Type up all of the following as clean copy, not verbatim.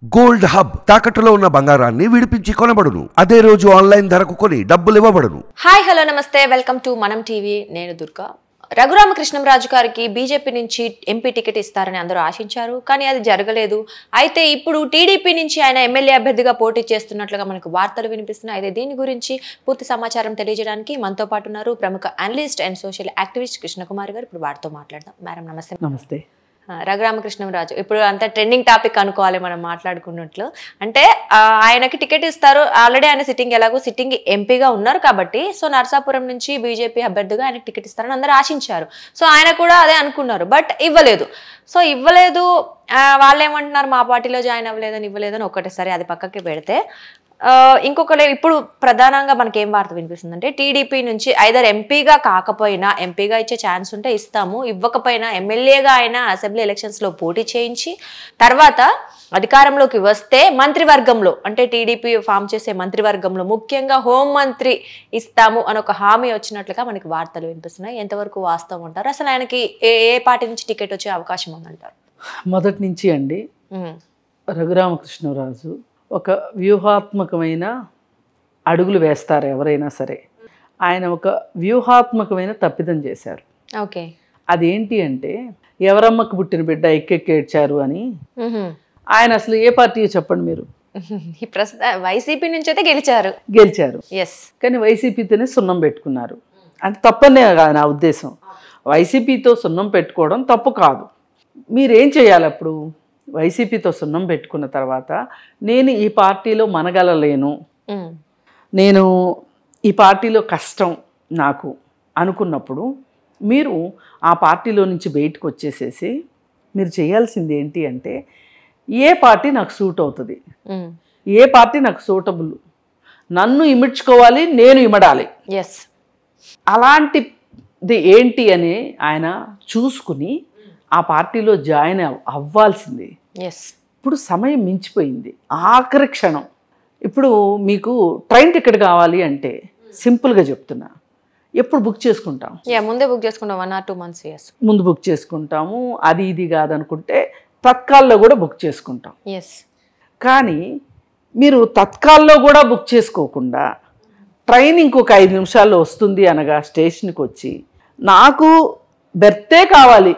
Gold hub తాకట్టులో ఉన్న బంగారాన్ని విడిపించి కొనబడును. అదే రోజు ఆన్లైన్ ధరకు కొని డబ్బులు ఇవ్వబడును. Hi hello namaste, welcome to Manam TV. నేను దుర్గా. రఘురామకృష్ణంరాజు గారికి బీజేపీ నుంచి ఎంపీ టికెట్ ఇస్తారని అందరూ ఆశించారు, కానీ అది జరగలేదు. అయితే ఇప్పుడు టీడీపీ నుంచి ఆయన ఎమ్మెల్యే అభ్యర్థిగా పోటీ చేస్తున్నట్లుగా మనకు వార్తలు వినిపిస్తున్నాయి. అయితే దీని గురించి పూర్తి సమాచారం తెలియజేయడానికి మనతో పాటు ఉన్నారు ప్రముఖ analyst and social activist Krishnakumar గారు. ఇప్పుడు వారితో మాట్లాడదాం. మేడం నమస్తే. నమస్తే. రఘురామకృష్ణంరాజు ఇప్పుడు అంత ట్రెండింగ్ టాపిక్ అనుకోవాలి మనం మాట్లాడుకున్నట్లు. అంటే ఆయనకి టికెట్ ఇస్తారు, ఆల్రెడీ ఆయన సిట్టింగ్ ఎంపీగా ఉన్నారు కాబట్టి, సో నర్సాపురం నుంచి బీజేపీ అభ్యర్థిగా ఆయనకి టికెట్ ఇస్తారని అందరూ ఆశించారు. సో ఆయన కూడా అదే అనుకున్నారు, బట్ ఇవ్వలేదు. సో ఇవ్వలేదు, వాళ్ళు ఏమంటున్నారు, మా పార్టీలో జాయిన్ ఇవ్వలేదని ఒకటేసారి అది పక్కకి పెడితే, ఇంకొకరు ఇప్పుడు ప్రధానంగా మనకి ఏం వార్త వినిపిస్తుందంటే, టీడీపీ నుంచి ఐదర్ ఎంపీగా కాకపోయినా, ఎంపీగా ఇచ్చే ఛాన్స్ ఉంటే ఇస్తాము, ఇవ్వకపోయినా ఎమ్మెల్యేగా అయినా అసెంబ్లీ ఎలక్షన్స్లో పోటీ చేయించి తర్వాత అధికారంలోకి వస్తే మంత్రివర్గంలో, అంటే టీడీపీ ఫామ్ చేసే మంత్రివర్గంలో ముఖ్యంగా హోంమంత్రి ఇస్తాము అని ఒక హామీ వచ్చినట్లుగా మనకి వార్తలు వినిపిస్తున్నాయి. ఎంతవరకు వాస్తవం అంటారు? అసలు ఆయనకి ఏ పార్టీ నుంచి టికెట్ వచ్చే అవకాశం ఉందంటారు? మొదటి నుంచి అండి రఘురామకృష్ణరాజు ఒక వ్యూహాత్మకమైన అడుగులు వేస్తారు ఎవరైనా సరే. ఆయన ఒక వ్యూహాత్మకమైన తప్పిదం చేశారు. ఓకే, అదేంటి అంటే, ఎవరమ్మకు పుట్టిన బిడ్డ ఎక్కెక్కేడ్చారు అని. ఆయన అసలు ఏ పార్టీ చెప్పండి మీరు? వైసీపీ నుంచి అయితే గెలిచారు. ఎస్, కానీ వైసీపీతోనే సున్నం పెట్టుకున్నారు. అంటే తప్పనే కాదు నా ఉద్దేశం. వైసీపీతో సున్నం పెట్టుకోవడం తప్పు కాదు. మీరేం చేయాలి అప్పుడు? వైసీపీతో సున్నం పెట్టుకున్న తర్వాత, నేను ఈ పార్టీలో మనగలలేను, నేను ఈ పార్టీలో కష్టం నాకు అనుకున్నప్పుడు, మీరు ఆ పార్టీలో నుంచి బయటకు వచ్చేసేసి మీరు చేయాల్సింది ఏంటి అంటే, ఏ పార్టీ నాకు సూట్ అవుతుంది, ఏ పార్టీ నాకు సూటబుల్, నన్ను ఇమిడ్చుకోవాలి, నేను ఇమడాలి. ఎస్, అలాంటిది ఏంటి అని ఆయన చూసుకుని ఆ పార్టీలో జాయిన్ అవ్వాల్సింది. ఇప్పుడు సమయం మించిపోయింది, ఆఖరి క్షణం. ఇప్పుడు మీకు ట్రైన్ టికెట్ కావాలి అంటే సింపుల్గా చెప్తున్నా, ఎప్పుడు బుక్ చేసుకుంటాం? ముందే బుక్ చేసుకుంటాం, 1 or 2 months ముందు బుక్ చేసుకుంటాము. అది ఇది కాదనుకుంటే తత్కాల్లో కూడా బుక్ చేసుకుంటాం. కానీ మీరు తత్కాల్లో కూడా బుక్ చేసుకోకుండా ట్రైన్ ఇంకొక 5 నిమిషాల్లో వస్తుంది అనగా స్టేషన్కి వచ్చి, నాకు బెర్తే కావాలి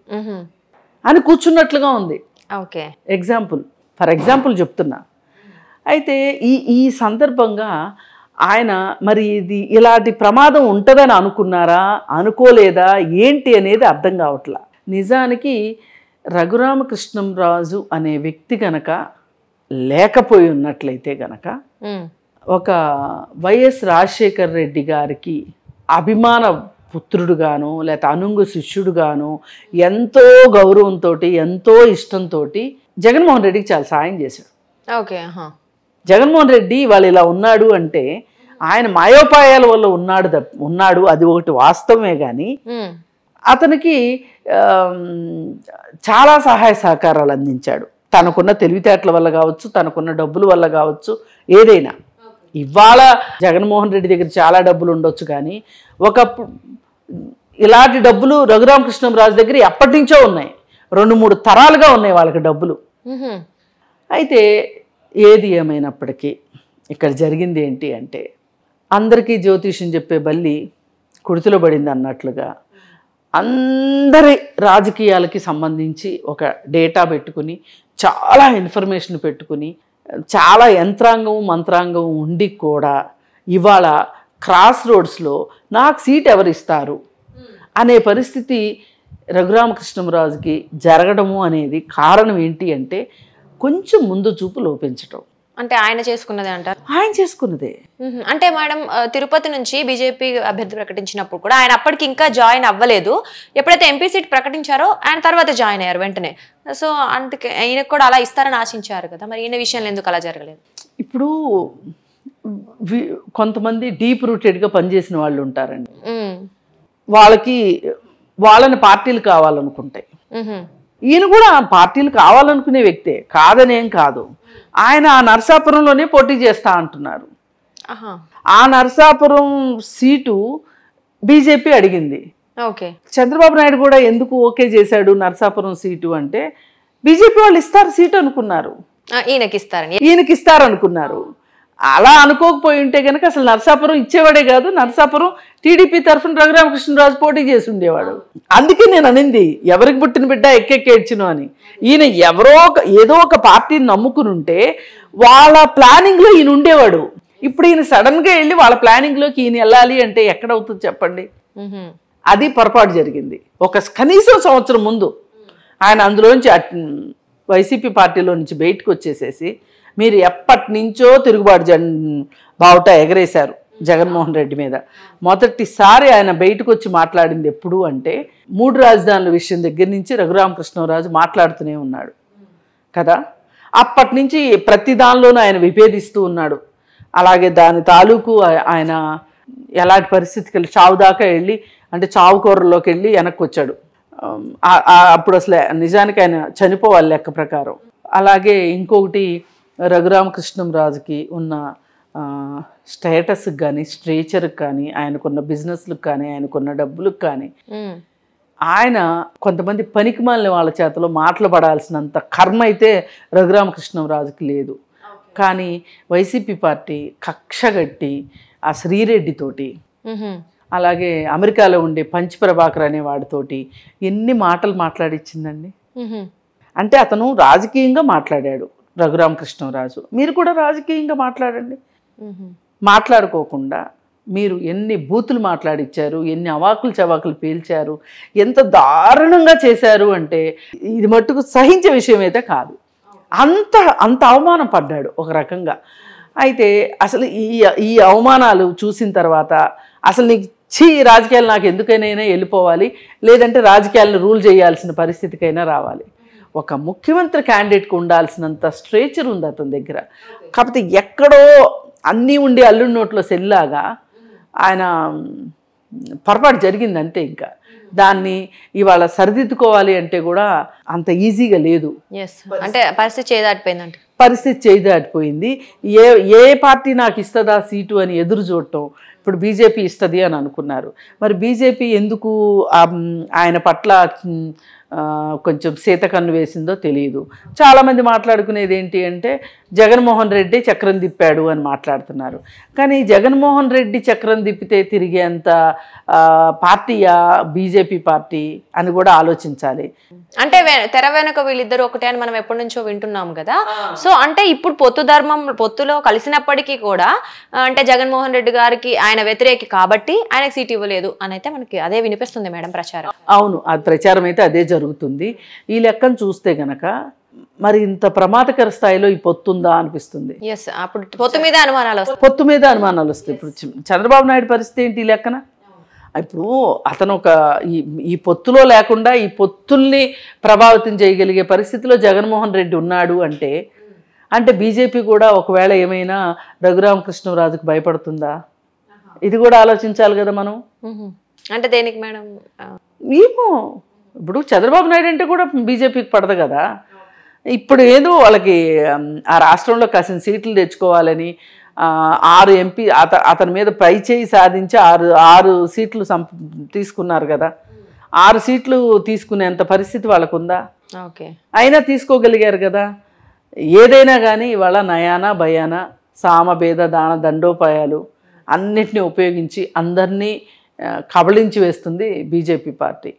అని కూర్చున్నట్లుగా ఉంది. ఓకే, ఫర్ ఎగ్జాంపుల్ చెప్తున్నా. అయితే ఈ సందర్భంగా ఆయన మరి ఇది ఇలాంటి ప్రమాదం ఉంటుందని అనుకున్నారా, అనుకోలేదా, ఏంటి అనేది అర్థం కావట్లా. నిజానికి రఘురామకృష్ణంరాజు అనే వ్యక్తి గనక లేకపోయి ఉన్నట్లయితే గనక, ఒక వైఎస్ రాజశేఖర్ రెడ్డి గారికి అభిమాన పుత్రుడుగాను లేకపోతే అనుంగు శిష్యుడుగాను ఎంతో గౌరవంతో, ఎంతో ఇష్టంతో జగన్మోహన్ రెడ్డికి చాలా సాయం చేశాడు. ఓకే, జగన్మోహన్ రెడ్డి వాళ్ళు ఇలా ఉన్నాడు అంటే ఆయన మాయోపాయాల వల్ల ఉన్నాడు, అది ఒకటి వాస్తవమే. కానీ అతనికి చాలా సహాయ సహకారాలు అందించాడు. తనకున్న తెలివితేటల వల్ల కావచ్చు, తనకున్న డబ్బుల వల్ల కావచ్చు, ఏదైనా. ఇవాళ జగన్మోహన్ రెడ్డి దగ్గర చాలా డబ్బులు ఉండొచ్చు, కానీ ఒకప్పుడు ఇలాంటి డబ్బులు రఘురామకృష్ణంరాజు దగ్గర ఎప్పటి నుంచో ఉన్నాయి, 2-3 తరాలుగా ఉన్నాయి వాళ్ళకి డబ్బులు. అయితే ఏది ఏమైనప్పటికీ ఇక్కడ జరిగింది ఏంటి అంటే, అందరికీ జ్యోతిష్యం చెప్పే బల్లి కుడితిలో పడింది అన్నట్లుగా అందరి రాజకీయాలకి సంబంధించి ఒక డేటా పెట్టుకుని, చాలా ఇన్ఫర్మేషన్ పెట్టుకుని, చాలా యంత్రాంగం మంత్రాంగం ఉండి కూడా ఇవాళ క్రాస్ రోడ్స్లో నాకు సీట్ ఎవరిస్తారు అనే పరిస్థితి రఘురామకృష్ణంరాజుకి జరగడము అనేది కారణం ఏంటి అంటే, కొంచెం ముందు చూపు లోపించటం. అంటే ఆయన చేసుకున్నదే అంటారు? ఆయన చేసుకున్నదే. అంటే మేడం, తిరుపతి నుంచి బీజేపీ అభ్యర్థి ప్రకటించినప్పుడు కూడా ఆయన అప్పటికి ఇంకా జాయిన్ అవ్వలేదు. ఎప్పుడైతే ఎంపీ సీట్ ప్రకటించారో ఆయన తర్వాత జాయిన్ అయ్యారు వెంటనే. సో అందుకే ఈయనకు కూడా అలా ఇస్తారని ఆశించారు కదా, మరి ఈయన విషయంలో ఎందుకు అలా జరగలేదు? ఇప్పుడు కొంతమంది డీప్ రూటెడ్గా పనిచేసిన వాళ్ళు ఉంటారండి, వాళ్ళని పార్టీలు కావాలనుకుంటాయి. ఈయన కూడా పార్టీలు కావాలనుకునే వ్యక్తే, కాదనేం కాదు. ఆయన ఆ నరసాపురంలోనే పోటీ చేస్తా అంటున్నారు. ఆ నరసాపురం సీటు బీజేపీ అడిగింది. చంద్రబాబు నాయుడు కూడా ఎందుకు ఓకే చేశాడు నరసాపురం సీటు అంటే, బీజేపీ వాళ్ళు ఇస్తారు సీటు అనుకున్నారు. ఈయనకి ఇస్తారనుకున్నారు. అలా అనుకోకపోయి ఉంటే కనుక అసలు నరసాపురం ఇచ్చేవాడే కాదు, నరసాపురం టీడీపీ తరఫున రఘురామకృష్ణరాజు పోటీ చేసి ఉండేవాడు. అందుకే నేను అనింది ఎవరికి పుట్టిన బిడ్డ ఎక్కెక్కేడ్చును అని. ఈయన ఏదో ఒక పార్టీని నమ్ముకుని ఉంటే వాళ్ళ ప్లానింగ్లో ఈయన ఉండేవాడు. ఇప్పుడు ఈయన సడన్గా వెళ్ళి వాళ్ళ ప్లానింగ్లోకి ఈయన వెళ్ళాలి అంటే ఎక్కడవుతుంది చెప్పండి? అది పొరపాటు జరిగింది. కనీసం సంవత్సరం ముందు ఆయన అందులోంచి వైసీపీ పార్టీలో నుంచి బయటకు వచ్చేసేసి మీరు ఎప్పటి నుంచో తిరుగుబాటు బావుట ఎగరేశారు జగన్మోహన్ రెడ్డి మీద. మొదటిసారి ఆయన బయటకు వచ్చి మాట్లాడింది ఎప్పుడు అంటే 3 రాజధానుల విషయం దగ్గర నుంచి రఘురామకృష్ణరాజు మాట్లాడుతూనే ఉన్నాడు కదా. అప్పటి నుంచి ప్రతి దానిలోనూ ఆయన విభేదిస్తూ ఉన్నాడు. అలాగే దాని తాలూకు ఆయన ఎలాంటి పరిస్థితికి వెళ్ళి చావు దాకా వెళ్ళి, అంటే చావు కూరలోకి వెళ్ళి వెనక్కి వచ్చాడు. అప్పుడు అసలు నిజానికి ఆయన చనిపోవాలి లెక్క ప్రకారం. అలాగే ఇంకొకటి రఘురామకృష్ణరాజుకి ఉన్న స్టేటస్కి కానీ, స్ట్రేచర్కి కానీ, ఆయనకున్న బిజినెస్లకు కానీ, ఆయనకున్న డబ్బులకు కానీ, ఆయన కొంతమంది పనికిమాలిన వాళ్ళ చేతలో మాటలు పడాల్సినంత కర్మ అయితే రఘురామకృష్ణరాజుకి లేదు. కానీ వైసీపీ పార్టీ కక్షగట్టి ఆ శ్రీరెడ్డితోటి, అలాగే అమెరికాలో ఉండే పంచప్రభాకర్ అనే వాడితోటి ఎన్ని మాటలు మాట్లాడిచ్చిందండి. అంటే అతను రాజకీయంగా మాట్లాడాడు రఘురామకృష్ణరాజు. మీరు కూడా రాజకీయంగా మాట్లాడండి. మాట్లాడుకోకుండా మీరు ఎన్ని బూతులు మాట్లాడిచ్చారు, ఎన్ని అవాకులు చవాకులు పేల్చారు, ఎంత దారుణంగా చేశారు అంటే ఇది మట్టుకు సహించే విషయం అయితే కాదు. అంత అవమానం పడ్డాడు ఒక రకంగా. అయితే అసలు ఈ అవమానాలు చూసిన తర్వాత అసలు నీకు రాజకీయాలు నాకు ఎందుకైనా వెళ్ళిపోవాలి, లేదంటే రాజకీయాలను రూల్ చేయాల్సిన పరిస్థితికైనా రావాలి. ఒక ముఖ్యమంత్రి క్యాండిడేట్కి ఉండాల్సినంత స్ట్రేచర్ ఉంది అతని దగ్గర. కాకపోతే ఎక్కడో అన్నీ ఉండి అల్లుడి నోట్లో సెల్లాగా ఆయన పొరపాటు జరిగింది అంతే. ఇంకా దాన్ని ఇవాళ సరిదిద్దుకోవాలి అంటే కూడా అంత ఈజీగా లేదు. అంటే పరిస్థితి చేదాటిపోయింది. ఏ పార్టీ నాకు ఇస్తుందా సీటు అని ఎదురు చూడటం. ఇప్పుడు బీజేపీ ఇస్తుంది అని అనుకున్నారు. మరి బీజేపీ ఎందుకు ఆయన పట్ల కొంచెం సీతకన్ను వేసిందో తెలియదు. చాలామంది మాట్లాడుకునేది ఏంటి అంటే జగన్మోహన్ రెడ్డి చక్రం తిప్పాడు అని మాట్లాడుతున్నారు. కానీ జగన్మోహన్ రెడ్డి చక్రం తిప్పితే తిరిగేంత పార్టీయా బీజేపీ పార్టీ అని కూడా ఆలోచించాలి. అంటే తెర వెనక వీళ్ళిద్దరు ఒకటే అని మనం ఎప్పటి నుంచో వింటున్నాం కదా. సో అంటే ఇప్పుడు పొత్తులో కలిసినప్పటికీ కూడా అంటే జగన్మోహన్ రెడ్డి గారికి ఆయన వ్యతిరేకి కాబట్టి ఆయనకు సీట్ ఇవ్వలేదు అని అయితే మనకి అదే వినిపిస్తుంది మేడం ప్రచారం. అవును, అది ప్రచారం అయితే అదే జరుగుతుంది. ఈ లెక్కను చూస్తే గనక మరి ఇంత ప్రమాదకర స్థాయిలో ఈ పొత్తుందా అనిపిస్తుంది. అప్పుడు పొత్తు మీద అనుమానాలు వస్తాయి. ఇప్పుడు చంద్రబాబు నాయుడు పరిస్థితి ఏంటి ఈ లెక్కన? ఇప్పుడు అతను ఈ పొత్తులో లేకుండా ఈ పొత్తుల్ని ప్రభావితం చేయగలిగే పరిస్థితిలో జగన్మోహన్ రెడ్డి ఉన్నాడు అంటే బీజేపీ కూడా ఒకవేళ ఏమైనా రఘురామకృష్ణరాజుకు భయపడుతుందా? ఇది కూడా ఆలోచించాలి కదా మనం. అంటే దేనికి మేడం? ఏమో ఇప్పుడు చంద్రబాబు నాయుడు అంటే కూడా బీజేపీకి పడదు కదా. ఇప్పుడు ఏదో వాళ్ళకి ఆ రాష్ట్రంలో కాసిన సీట్లు తెచ్చుకోవాలని 6 ఎంపీ అతని మీద పై చేయి సాధించి 6 సీట్లు తీసుకున్నారు కదా. 6 సీట్లు తీసుకునేంత పరిస్థితి వాళ్ళకు ఉందా? అయినా తీసుకోగలిగారు కదా. ఏదైనా కానీ ఇవాళ నయానా భయానా సామభేద దాన దండోపాయాలు అన్నిటినీ ఉపయోగించి అందరినీ కబళించి వేస్తుంది బీజేపీ పార్టీ.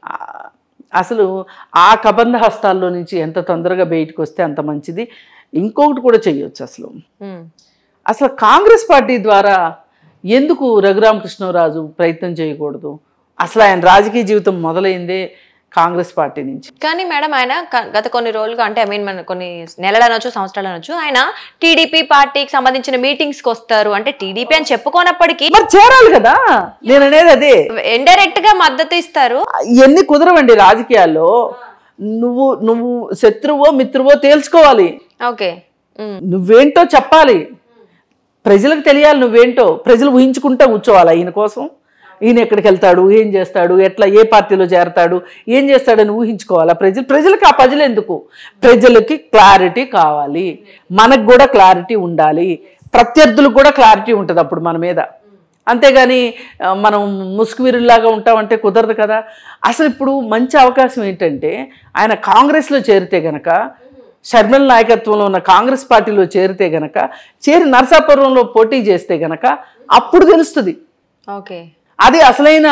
అసలు ఆ కబంధ హస్తాల్లో నుంచి ఎంత తొందరగా బయటకు వస్తే అంత మంచిది. ఇంకొకటి కూడా చెయ్యొచ్చు. అసలు కాంగ్రెస్ పార్టీ ద్వారా ఎందుకు రఘురామకృష్ణరాజు ప్రయత్నం చేయకూడదు? అసలు ఆయన రాజకీయ జీవితం మొదలైందే కాంగ్రెస్ పార్టీ నుంచి. కానీ మేడం ఆయన గత కొన్ని రోజులుగా అంటే మన కొన్ని నెలలు అనొచ్చు సంవత్సరాలు అనొచ్చు ఆయన టీడీపీ పార్టీకి సంబంధించిన మీటింగ్స్ కి వస్తారు. అంటే టీడీపీ అని చెప్పుకోనప్పటికీ మరి చేరాలి కదా. నేను అనేది అదే, ఇండైరెక్ట్ గా మద్దతు ఇస్తారు. ఇవన్నీ కుదరవండి రాజకీయాల్లో. నువ్వు శత్రువో మిత్రువో తేల్చుకోవాలి. నువ్వేంటో చెప్పాలి, ప్రజలకు తెలియాలి నువ్వేంటో. ప్రజలు ఊహించుకుంటా కూర్చోవాలి ఈయన కోసం. ఈయన ఎక్కడికి వెళ్తాడు, ఏం చేస్తాడు, ఎట్లా ఏ పార్టీలో చేరతాడు, ఏం చేస్తాడని ఊహించుకోవాలా ప్రజలకు. ఆ ప్రజలు ఎందుకు? ప్రజలకి క్లారిటీ కావాలి, మనకు కూడా క్లారిటీ ఉండాలి, ప్రత్యర్థులకు కూడా క్లారిటీ ఉంటుంది అప్పుడు మన మీద. అంతేగాని మనం ముసుగువీరుల్లాగా ఉంటామంటే కుదరదు కదా. అసలు ఇప్పుడు మంచి అవకాశం ఏంటంటే ఆయన కాంగ్రెస్లో చేరితే గనక షర్మిల నాయకత్వంలో ఉన్న కాంగ్రెస్ పార్టీలో చేరితే గనక, చేరి నరసాపురంలో పోటీ చేస్తే గనక అప్పుడు తెలుస్తుంది ఓకే. అది అసలైన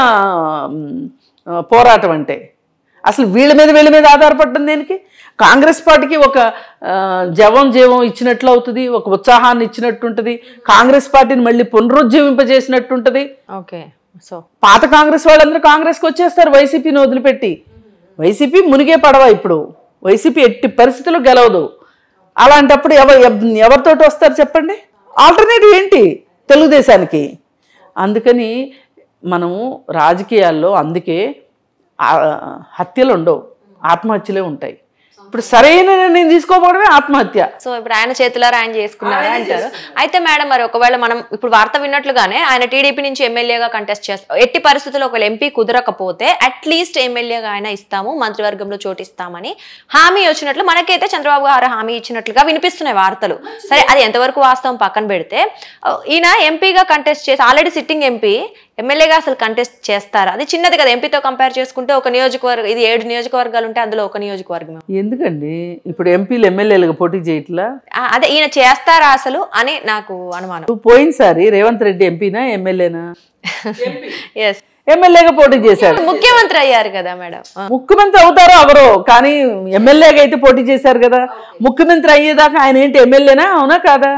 పోరాటం అంటే. అసలు వీళ్ళ మీద ఆధారపడడం దేనికి? కాంగ్రెస్ పార్టీకి ఒక జీవం ఇచ్చినట్లు అవుతుంది, ఒక ఉత్సాహాన్ని ఇచ్చినట్టు ఉంటుంది, కాంగ్రెస్ పార్టీని మళ్ళీ పునరుజ్జీవింపజేసినట్టు ఉంటుంది. ఓకే. సో పాత కాంగ్రెస్ వాళ్ళందరూ కాంగ్రెస్కి వచ్చేస్తారు వైసీపీని వదిలిపెట్టి. వైసీపీ మునిగే పడవ ఇప్పుడు. వైసీపీ ఎట్టి పరిస్థితుల్లో గెలవదు. అలాంటప్పుడు ఎవరితోటి వస్తారు చెప్పండి? ఆల్టర్నేటివ్ ఏంటి తెలుగుదేశానికి? అందుకని మనము రాజకీయాల్లో అందుకే హత్యలు ఉండవు, ఆత్మహత్యలే ఉంటాయి. ఇప్పుడు సరైన నిర్ణయం తీసుకోకపోవడమే ఆత్మహత్య. సో ఇప్పుడు ఆయన చేతులారా ఆయన చేసుకున్నారా అంటారు. అయితే మేడం, మరి ఒకవేళ మనం ఇప్పుడు వార్త విన్నట్లుగానే ఆయన టీడీపీ నుంచి ఎమ్మెల్యేగా కంటెస్ట్ చేస్తారు. ఎట్టి పరిస్థితుల్లో ఒకవేళ ఎంపీ కుదరకపోతే అట్లీస్ట్ ఎమ్మెల్యేగా ఆయన ఇస్తాము, మంత్రివర్గంలో చోటు ఇస్తామని హామీ వచ్చినట్లు మనకైతే చంద్రబాబు గారు హామీ ఇచ్చినట్లుగా వినిపిస్తున్నాయి వార్తలు. సరే, అది ఎంతవరకు వాస్తవం పక్కన పెడితే, ఈయన ఎంపీగా కంటెస్ట్ చేసి ఆల్రెడీ సిట్టింగ్ ఎంపీ ఎమ్మెల్యేగా అసలు కంటెస్ట్ చేస్తారా? అది చిన్నది కదా, ఎంపీతో కంపేర్ చేసుకుంటే ఒక నియోజకవర్గం, ఇది 7 నియోజకవర్గాలు ఉంటే అందులో ఒక నియోజకవర్గం. ఎందుకండి ఇప్పుడు ఎంపీలు ఎమ్మెల్యేలుగా పోటీ చేయట్లా? అదే ఈయన చేస్తారా అసలు అని నాకు అనుమానం. పోయినసారి రేవంత్ రెడ్డి ఎంపీనా ఎమ్మెల్యేనా? ఎస్, ఎమ్మెల్యేగా పోటీ చేశాడు. ముఖ్యమంత్రి అయ్యారు కదా మేడం. ముఖ్యమంత్రి అవుతారో అవరో, కానీ ఎమ్మెల్యేగా అయితే పోటీ చేశారు కదా. ముఖ్యమంత్రి అయ్యేదాకా ఆయన ఏంటి ఎమ్మెల్యేనా? అవునా కాదా?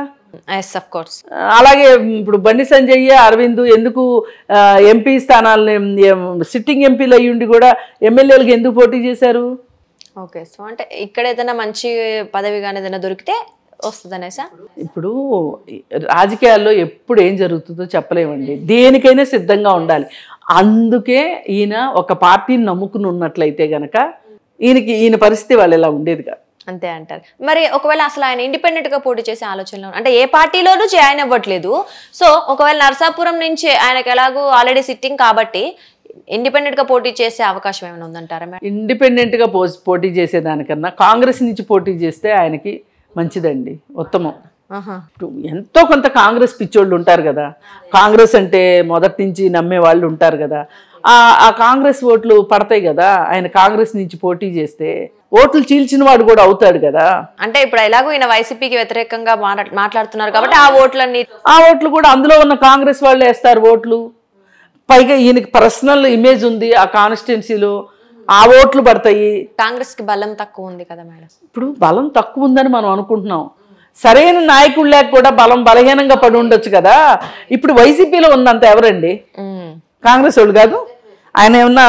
అలాగే ఇప్పుడు బండి సంజయ్, అరవింద్ ఎందుకు ఎంపీ స్థానాలని సిట్టింగ్ ఎంపీలు అయ్యుండి కూడా ఎమ్మెల్యేలకు ఎందుకు పోటీ చేశారు? ఓకే. సో అంటే ఇక్కడ ఏదైనా మంచి పదవి కానీ ఏదైనా దొరికితే వస్తుందనేసా? ఇప్పుడు రాజకీయాల్లో ఎప్పుడు ఏం జరుగుతుందో చెప్పలేమండి, దేనికైనా సిద్ధంగా ఉండాలి. అందుకే ఈయన ఒక పార్టీని నమ్ముకుని ఉన్నట్లయితే గనక ఈయన పరిస్థితి వాళ్ళు ఇలా ఉండేది కాదు. అంతే అంటారు. మరి ఒకవేళ అసలు ఆయన ఇండిపెండెంట్ గా పోటీ చేసే ఆలోచనలో, అంటే ఏ పార్టీలోనూ జాయిన్ అవ్వట్లేదు, సో ఒకవేళ నరసాపురం నుంచి ఆయనకు ఎలాగో ఆల్రెడీ సిట్టింగ్ కాబట్టి ఇండిపెండెంట్ గా పోటీ చేసే అవకాశం ఏమైనా ఉందంటారా మేడం? ఇండిపెండెంట్ గా పోటీ చేసేదానికన్నా కాంగ్రెస్ నుంచి పోటీ చేస్తే ఆయనకి మంచిదండి, ఉత్తమం. ఎంతో కొంత కాంగ్రెస్ పిచ్చోళ్ళు ఉంటారు కదా, కాంగ్రెస్ అంటే మొదటి నుంచి నమ్మే వాళ్ళు ఉంటారు కదా, ఆ కాంగ్రెస్ ఓట్లు పడతాయి కదా. ఆయన కాంగ్రెస్ నుంచి పోటీ చేస్తే ఓట్లు చీల్చిన వాడు కూడా అవుతాడు కదా. అంటే ఇప్పుడు ఎలాగో ఈయన వైసీపీకి వ్యతిరేకంగా మాట్లాడుతున్నారు కాబట్టి ఆ ఓట్లు కూడా అందులో ఉన్న కాంగ్రెస్ వాళ్ళు వేస్తారు ఓట్లు. పైగా ఈయనకి పర్సనల్ ఇమేజ్ ఉంది ఆ కాన్స్టిట్యున్సీలో, ఆ ఓట్లు పడతాయి. కాంగ్రెస్ కి బలం తక్కువ ఉంది కదా మేడం. ఇప్పుడు బలం తక్కువ ఉందని మనం అనుకుంటున్నాం, సరైన నాయకుడు లేక కూడా బలహీనంగా పడి ఉండొచ్చు కదా. ఇప్పుడు వైసీపీలో ఉన్నంత ఎవరండి? కాంగ్రెస్ వాళ్ళు కాదు. ఆయన ఏమన్నా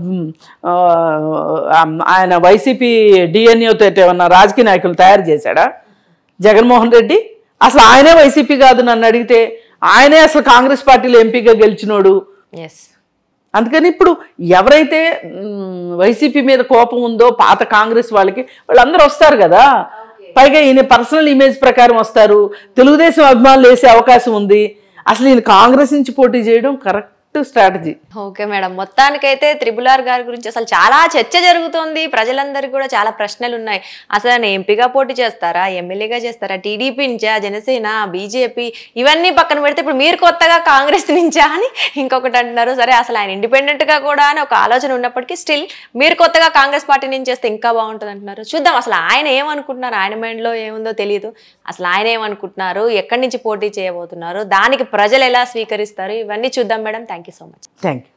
ఆయన వైసీపీ డిఎన్ఏతో ఏమన్నా రాజకీయ నాయకులు తయారు చేశాడా జగన్మోహన్ రెడ్డి? అసలు ఆయనే వైసీపీ కాదు నన్ను అడిగితే. ఆయనే అసలు కాంగ్రెస్ పార్టీలో ఎంపీగా గెలిచినోడు. అందుకని ఇప్పుడు ఎవరైతే వైసీపీ మీద కోపం ఉందో పాత కాంగ్రెస్ వాళ్ళందరూ వస్తారు కదా. పైగా ఈయన పర్సనల్ ఇమేజ్ ప్రకారం వస్తారు. తెలుగుదేశం అభిమానులు వేసే అవకాశం ఉంది. అసలు ఈయన కాంగ్రెస్ నుంచి పోటీ చేయడం కరెక్ట్ స్ట్రాటజీ. ఓకే మేడం, మొత్తానికైతే త్రిబుల్ ఆర్ గారి గురించి అసలు చాలా చర్చ జరుగుతోంది. ప్రజలందరికీ కూడా చాలా ప్రశ్నలు ఉన్నాయి. అసలు ఆయన ఎంపీగా పోటీ చేస్తారా, ఎమ్మెల్యేగా చేస్తారా, టీడీపీ నుంచా, జనసేన, బీజేపీ, ఇవన్నీ పక్కన పెడితే ఇప్పుడు మీరు కొత్తగా కాంగ్రెస్ నుంచా అని ఇంకొకటి అంటున్నారు. సరే, అసలు ఆయన ఇండిపెండెంట్ గా కూడా అని ఒక ఆలోచన ఉన్నప్పటికీ స్టిల్ మీరు కొత్తగా కాంగ్రెస్ పార్టీ నుంచి చేస్తే ఇంకా బాగుంటుంది అంటున్నారు. చూద్దాం అసలు ఆయన ఏమనుకుంటున్నారు, ఆయన మైండ్ లో ఏముందో తెలియదు. అసలు ఆయన ఏమనుకుంటున్నారు, ఎక్కడి నుంచి పోటీ చేయబోతున్నారు, దానికి ప్రజలు ఎలా స్వీకరిస్తారు, ఇవన్నీ చూద్దాం madam. Thank you so much. Thank you.